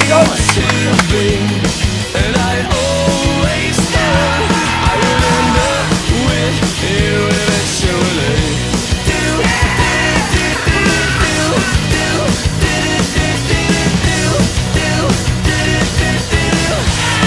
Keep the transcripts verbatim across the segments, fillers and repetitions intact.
want to be, and I always thought I would end up with you eventually. Do, do, do, do, do, do, do, do, do, do, do, do, do, do.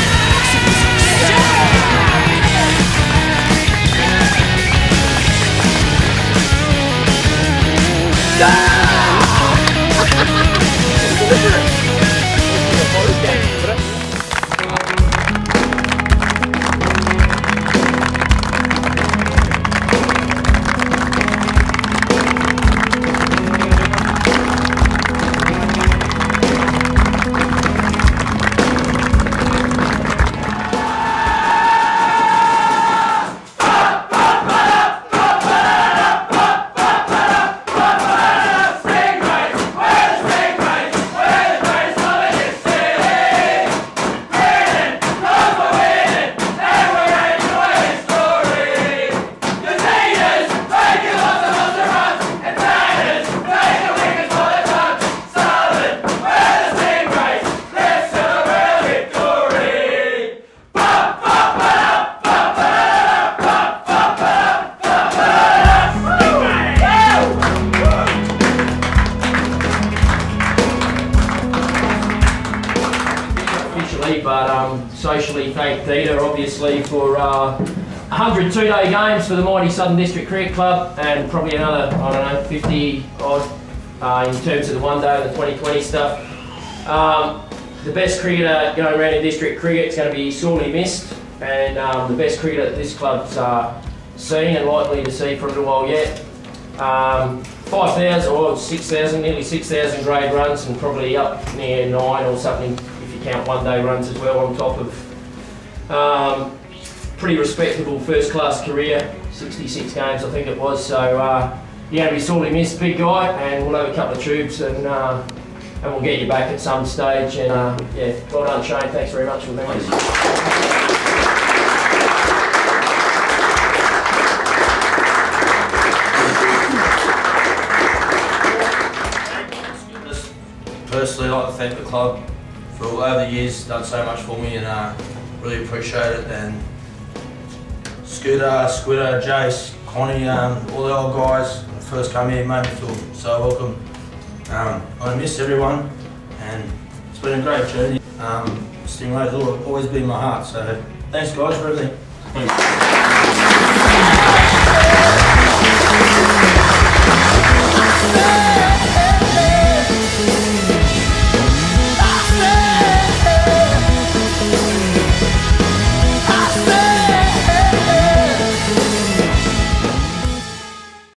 But um, socially thank Peter obviously for uh, one hundred two-day games for the mighty Southern District Cricket Club, and probably another, I don't know, fifty odd uh, in terms of the one day and the twenty twenty stuff. Um, the best cricketer going around in district cricket is going to be sorely missed, and um, the best cricketer that this club's uh, seen and likely to see for a little while yet. Um, five thousand or six thousand, nearly six thousand grade runs, and probably up near nine or something if you count one day runs as well on top of. Um, pretty respectable first class career, sixty-six games I think it was, so uh, you're going to be sorely missed, big guy, and we'll have a couple of tubes and uh, and we'll get you back at some stage. And uh, yeah, well done Shane, thanks very much for the memories. Personally, I'd like to thank the club for all over the years, done so much for me, and uh, really appreciate it. And Scooter, Squitter, Jace, Connie, um, all the old guys when I first come here made me feel so welcome. Um, I miss everyone, and it's been a great journey. Um, Stingrays will always be in my heart, so thanks guys for everything. Thanks.